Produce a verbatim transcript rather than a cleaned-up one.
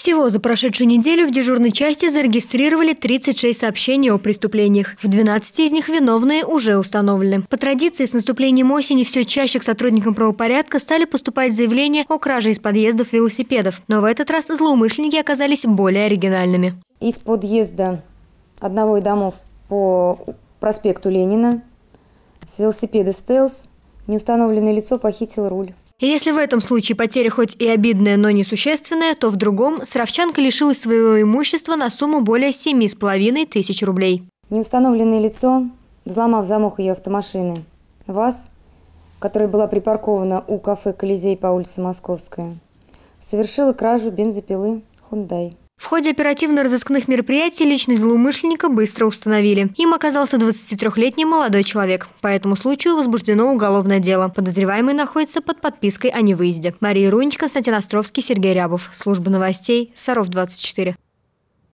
Всего за прошедшую неделю в дежурной части зарегистрировали тридцать шесть сообщений о преступлениях. В двенадцати из них виновные уже установлены. По традиции, с наступлением осени все чаще к сотрудникам правопорядка стали поступать заявления о краже из подъездов велосипедов. Но в этот раз злоумышленники оказались более оригинальными. Из подъезда одного из домов по проспекту Ленина с велосипеда «Стелс» неустановленное лицо похитило руль. И если в этом случае потеря хоть и обидная, но несущественная, то в другом саровчанка лишилась своего имущества на сумму более семи с половиной тысяч рублей. Неустановленное лицо, взломав замок ее автомашины ВАЗ, которая была припаркована у кафе «Колизей» по улице Московская, совершила кражу бензопилы «Хундай». В ходе оперативно-розыскных мероприятий личность злоумышленника быстро установили. Им оказался двадцатитрёхлетний молодой человек. По этому случаю возбуждено уголовное дело. Подозреваемый находится под подпиской о невыезде. Мария Рунич, Константин Островский, Сергей Рябов. Служба новостей Саров двадцать четыре.